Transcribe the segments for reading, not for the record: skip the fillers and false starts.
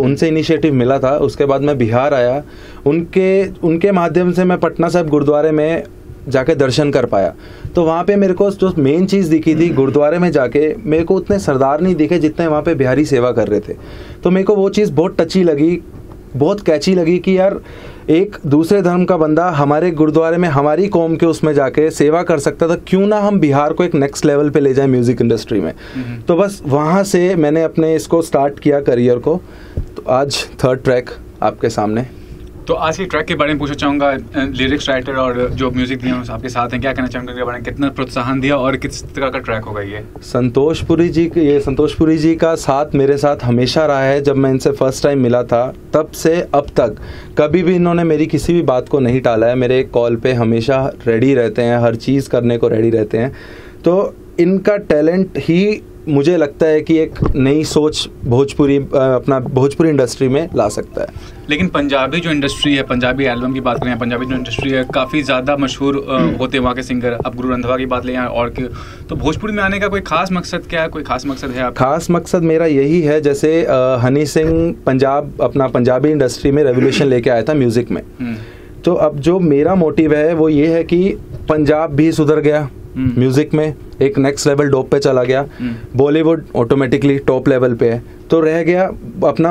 उनसे इनिशिएटिव मिला था। उसके बाद मैं बिहार आया, उनके माध्यम से मैं पटना साहिब गुरुद्वारे में जाके दर्शन कर पाया। तो वहाँ पे मेरे को जो मेन चीज़ दिखी थी, गुरुद्वारे में जाके मेरे को उतने सरदार नहीं दिखे जितने वहाँ पे बिहारी सेवा कर रहे थे। तो मेरे को वो चीज़ बहुत टची लगी, बहुत कैची लगी कि यार एक दूसरे धर्म का बंदा हमारे गुरुद्वारे में हमारी कौम के उसमें जाके सेवा कर सकता था, क्यों ना हम बिहार को एक नेक्स्ट लेवल पे ले जाएं म्यूज़िक इंडस्ट्री में। तो बस वहाँ से मैंने अपने इसको स्टार्ट किया करियर को। तो आज 3rd ट्रैक आपके सामने। तो आज के ट्रैक के बारे में पूछना चाहूँगा, लिरिक्स राइटर और जो म्यूजिक दिया आपके साथ हैं, क्या कहना चाहूँगा इनके बारे में, कितना प्रोत्साहन दिया और किस तरह का ट्रैक होगा ये? संतोष पुरी जी का साथ मेरे साथ हमेशा रहा है। जब मैं इनसे फर्स्ट टाइम मिला था तब से अब तक कभी भी इन्होंने मेरी किसी भी बात को नहीं टाला है। मेरे कॉल पे हमेशा रेडी रहते हैं, हर चीज़ करने को रेडी रहते हैं। तो इनका टैलेंट ही मुझे लगता है कि एक नई सोच भोजपुरी इंडस्ट्री में ला सकता है। लेकिन पंजाबी जो इंडस्ट्री है, पंजाबी एल्बम की बात करें, पंजाबी जो इंडस्ट्री है काफ़ी ज़्यादा मशहूर होते हैं वहाँ के सिंगर। अब गुरु रंधावा की बात लें और के, तो भोजपुरी में आने का कोई खास मकसद क्या है? कोई खास मकसद है आपका? खास मकसद मेरा यही है, जैसे हनी सिंह पंजाबी इंडस्ट्री में रेवोल्यूशन लेके आया था म्यूज़िक में। तो अब जो मेरा मोटिव है वो ये है कि पंजाब भी सुधर गया म्यूजिक में, एक नेक्स्ट लेवल टॉप पे चला गया। बॉलीवुड ऑटोमेटिकली टॉप लेवल पे है, तो रह गया अपना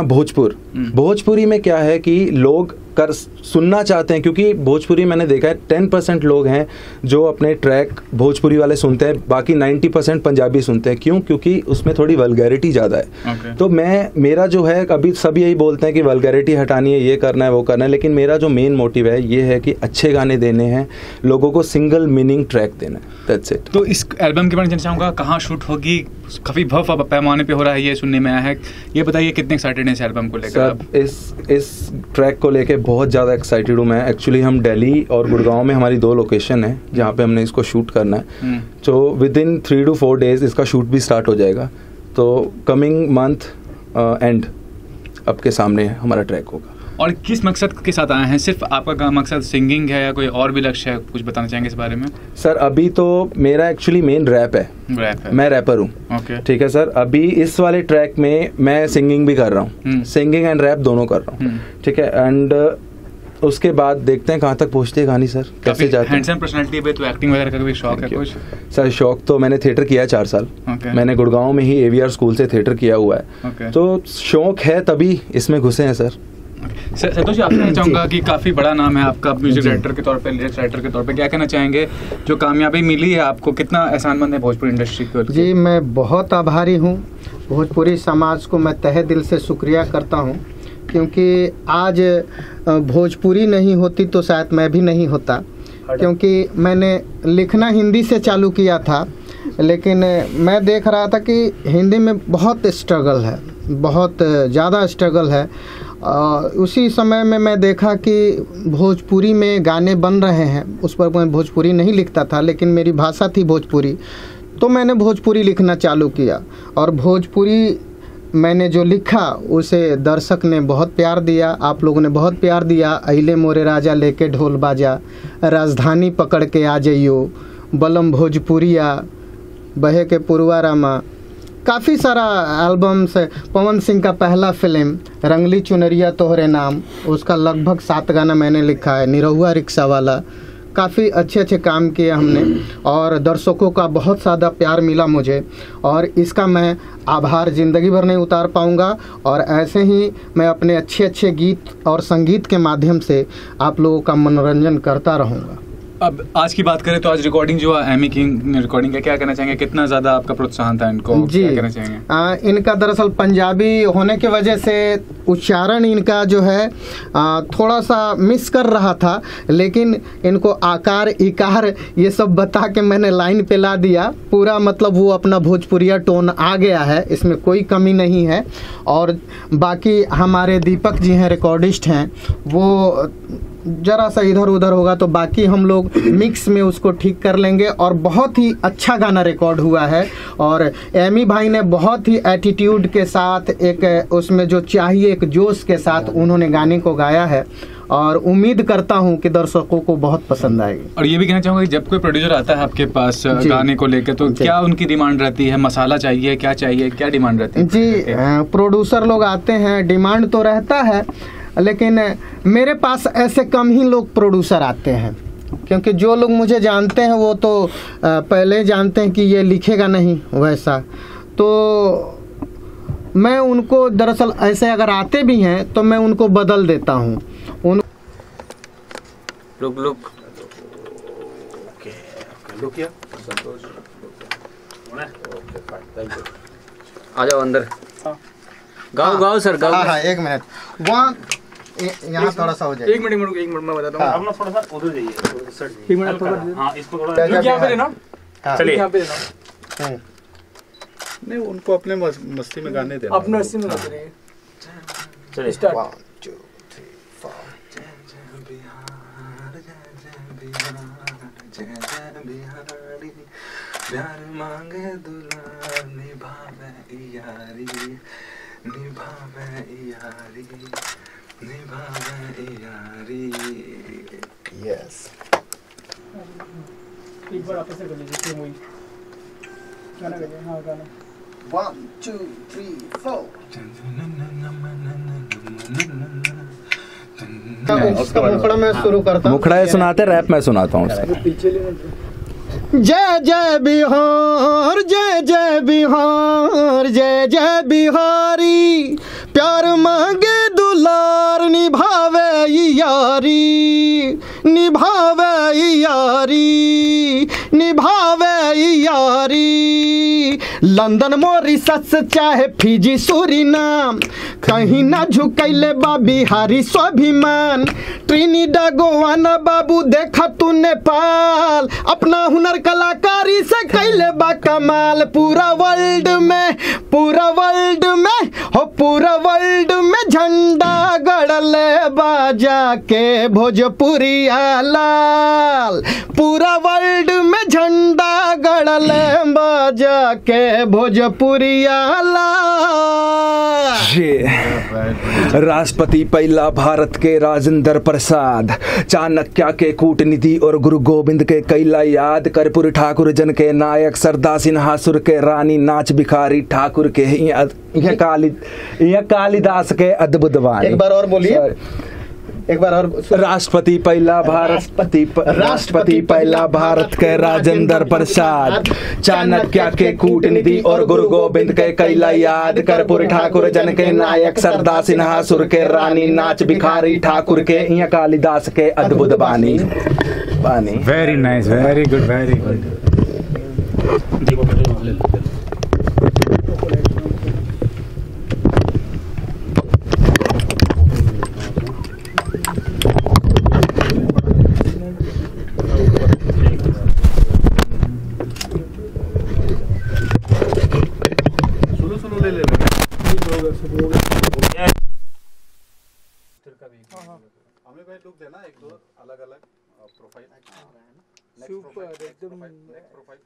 भोजपुरी में क्या है कि लोग सुनना चाहते हैं, क्योंकि भोजपुरी मैंने देखा है 10% लोग हैं जो अपने ट्रैक भोजपुरी वाले सुनते हैं, बाकी 90% पंजाबी सुनते हैं। क्यों? क्योंकि उसमें थोड़ी वल्गैरिटी ज़्यादा है। तो मेरा जो है, कभी सब यही बोलते हैं कि वल्गैरिटी हटानी है, ये करना है, वो करना है, लेकिन मेरा जो मेन मोटिव है ये है कि अच्छे गाने देने हैं, लोगों को सिंगल मीनिंग ट्रैक देना है। That's it. तो इस एल्बम के बारे में जानना चाहूँगा, कहाँ शूट होगी? काफ़ी भव्य पैमाने पे हो रहा है ये सुनने में आया है। ये बताइए कितने एक्साइटेड हैं इस एल्बम को लेकर? सर इस ट्रैक को लेके बहुत ज़्यादा एक्साइटेड हूँ मैं। एक्चुअली हम दिल्ली और गुड़गांव में हमारी 2 लोकेशन है जहाँ पे हमने इसको शूट करना है। तो विद इन 3 to 4 days इसका शूट भी स्टार्ट हो जाएगा। तो कमिंग मंथ एंड आपके सामने हमारा ट्रैक होगा। और किस मकसद के साथ आए हैं? सिर्फ आपका मकसद सिंगिंग है या कोई और भी लक्ष्य है? कुछ बताना चाहेंगे इस बारे में? सर अभी तो मेरा एक्चुअली मेन रैप है। मैं रैपर हूँ। ठीक है सर। अभी इस वाले ट्रैक में मैं सिंगिंग भी कर रहा हूँ, सिंगिंग एंड रैप दोनों कर रहा हूँ। ठीक है। एंड उसके बाद देखते हैं कहाँ तक पहुँचती है कहानी। सर कैसे जाते हैं? हैंडसम पर्सनालिटी पे, तो एक्टिंग वगैरह का भी शौक है कुछ? सर शौक तो मैंने थिएटर किया है 4 साल। मैंने गुड़गांव में ही AVR स्कूल से थिएटर किया हुआ है। तो शौक है तभी इसमें घुसे हैं सर। संतोष जी, आपसे चाहूँगा कि काफ़ी बड़ा नाम है आपका म्यूजिक राइटर के तौर पे, लिरिक्स राइटर के तौर पे, क्या कहना चाहेंगे जो कामयाबी मिली है आपको, कितना एहसानमंद है भोजपुरी इंडस्ट्री को? जी मैं बहुत आभारी हूँ। भोजपुरी समाज को मैं तहे दिल से शुक्रिया करता हूँ, क्योंकि आज भोजपुरी नहीं होती तो शायद मैं भी नहीं होता। क्योंकि मैंने लिखना हिंदी से चालू किया था, लेकिन मैं देख रहा था कि हिंदी में बहुत स्ट्रगल है, बहुत ज़्यादा स्ट्रगल है। उसी समय में मैं देखा कि भोजपुरी में गाने बन रहे हैं। उस पर मैं भोजपुरी नहीं लिखता था, लेकिन मेरी भाषा थी भोजपुरी, तो मैंने भोजपुरी लिखना चालू किया। और भोजपुरी मैंने जो लिखा उसे दर्शक ने बहुत प्यार दिया, आप लोगों ने बहुत प्यार दिया। अइले मोरे राजा लेके ढोल बाजा, राजधानी पकड़ के आ जाइयो, बलम भोजपुरिया, बहे के पुरवा रामा, काफ़ी सारा एल्बम्स है। पवन सिंह का पहला फिल्म रंगली चुनरिया तोहरे नाम, उसका लगभग 7 गाना मैंने लिखा है। निरहुआ रिक्शा वाला, काफ़ी अच्छे काम किए हमने और दर्शकों का बहुत ज़्यादा प्यार मिला मुझे, और इसका मैं आभार ज़िंदगी भर नहीं उतार पाऊँगा। और ऐसे ही मैं अपने अच्छे गीत और संगीत के माध्यम से आप लोगों का मनोरंजन करता रहूँगा। अब आज की बात करें तो आज रिकॉर्डिंग जो है एमी की रिकॉर्डिंग का, क्या कहना चाहेंगे? कितना ज़्यादा आपका प्रोत्साहन था इनको? जी, क्या कहना चाहेंगे? इनका दरअसल पंजाबी होने की वजह से उच्चारण इनका जो है थोड़ा सा मिस कर रहा था, लेकिन इनको आकार इकार ये सब बता के मैंने लाइन पे ला दिया पूरा। मतलब वो अपना भोजपुरिया टोन आ गया है, इसमें कोई कमी नहीं है। और बाकी हमारे दीपक जी हैं, रिकॉर्डिस्ट हैं, वो ज़रा सा इधर उधर होगा तो बाकी हम लोग मिक्स में उसको ठीक कर लेंगे। और बहुत ही अच्छा गाना रिकॉर्ड हुआ है, और एमी भाई ने बहुत ही एटीट्यूड के साथ, एक उसमें जो चाहिए एक जोश के साथ उन्होंने गाने को गाया है। और उम्मीद करता हूं कि दर्शकों को बहुत पसंद आएगी। और ये भी कहना चाहूँगा कि जब कोई प्रोड्यूसर आता है आपके पास गाने को लेकर, तो क्या उनकी डिमांड रहती है? मसाला चाहिए, क्या चाहिए, क्या डिमांड रहती है? जी, प्रोड्यूसर लोग आते हैं, डिमांड तो रहता है, लेकिन मेरे पास ऐसे कम ही लोग प्रोड्यूसर आते हैं, क्योंकि जो लोग मुझे जानते हैं वो तो पहले जानते हैं कि ये लिखेगा नहीं वैसा। तो मैं उनको दरअसल ऐसे अगर आते भी हैं तो मैं उनको बदल देता हूँ। लुक आ जाओ अंदर। गाओ सर गाओ। हाँ, 1 मिनट, वहाँ यहाँ थोड़ा सा हो जाए। 1 मिनट मैं बताता हूँ। अपना थोड़ा सा उधर जाइए, 1 मिनट थोड़ा। हाँ, इसको थोड़ा यहाँ पे देना। चलिए यहाँ पे देना। नहीं, उनको अपने मस्ती में गाने देना। अपने मस्ती में गाते रहिए। चलिए स्टार्ट। 1 2 3 4। प्यार मांगे दुलार, निभावे यारी, निभावे यारी, निभावे यारी। यस, एक बार आपस में कर लीजिए सेम वही गाना गाइए। हाँ गाना 1 2 3 4। उसका मुखड़ा मैं शुरू करता हूँ। मुखड़ा सुनाते, रैप में सुनाता हूँ उसका। पीछे लेना। जय जय बिहार, जय जय बिहार, जय जय बिहारी, प्यार मांगे दुलार, निभावे यारी, निभावे यारी, निभावे यारी। लंदन मॉरिशस चाहे फिजी सूरीनाम, कहीं ना झुकैले बा बिहारी स्वाभिमान। ट्रिनिडा गोवाना बाबू देखा तू नेपाल, अपना हुनर कलाकारी से कैले बा कमाल। पूरा वर्ल्ड में, पूरा वर्ल्ड में हो, पूरा वर्ल्ड में झंडा गड़ले बाजा के भोजपुरिया लाल। पूरा वर्ल्ड में झंडा गड़ले बाजा के भोजपुरिया लाल। राष्ट्रपति पहला भारत के राजेंद्र प्रसाद, चाणक्य के कूटनीति और गुरु गोविंद के कैला याद। कर्पूरी ठाकुर जन के नायक, सरदा सिन्हासुर के रानी, नाच भिखारी ठाकुर के कालिदास के अद्भुत वाणी। एक बार और बोलिए, एक बार और। राष्ट्रपति पहला राष्ट्रपति पहला भारत के राजेंद्र प्रसाद, चाणक्य के कूटनीति और गुरु गोविंद के कैला याद। कर्पूरी ठाकुर जन के नायक, सरदा सिन्हासुर के रानी, नाच भिखारी ठाकुर के कालिदास के अद्भुत वाणी। Very nice, very good, very good. हमें भाई लुक देना, 1-2 अलग-अलग प्रोफाइल। सुपर एकदम। नेक्स्ट प्रोफाइल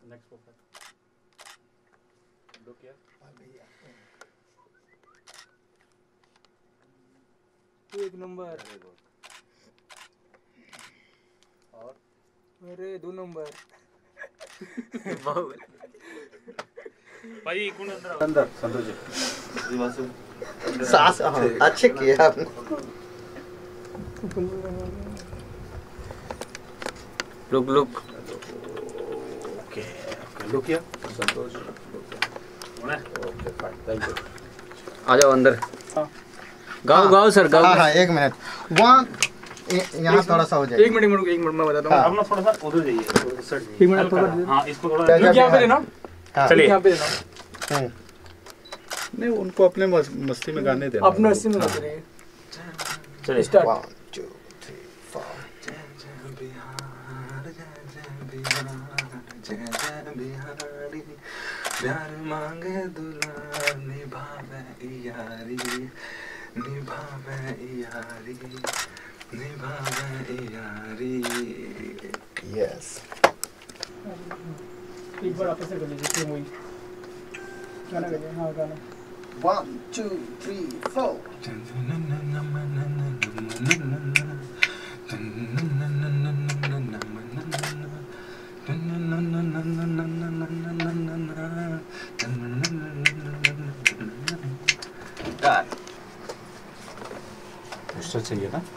लुक यार। एक नंबर। और अरे 2 नंबर। भाई कौन अंदर संतोष जी सास अच्छे किया आपने। लुक ओके, लुक यार Santosh. Okay fine, thank you. आ जाओ अंदर। गाओ सर गाओ। हाँ, 1 मिनट, वहाँ यहाँ थोड़ा सा हो जाए। 1 मिनट मैं बताता हूँ। अपना थोड़ा सा उधर जाइए, 1 मिनट थोड़ा। हाँ, इसको थोड़ा यहाँ पे देना। चलिए यहाँ पे देना। नहीं, उनको अपने मस्ती में गाने देना। अपने मस्ती में गाते रहिए। चलिए स्टार्ट। 1 2 3 4। प्यार मांगे दुलार, निभावे यारी, निभावे यारी, निभावे यारी। यस, एक बार आपस में कर लीजिए सेम वही गाना गाइए। हाँ गाना 1 2 3 4 उससे चाहिए था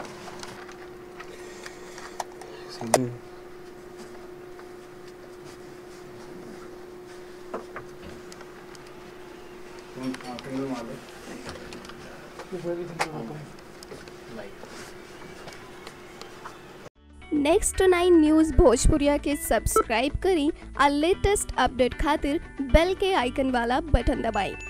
नेक्स्ट 9 न्यूज़ भोजपुरिया के सब्सक्राइब करी और लेटेस्ट अपडेट खातिर बेल के आइकन वाला बटन दबाएं।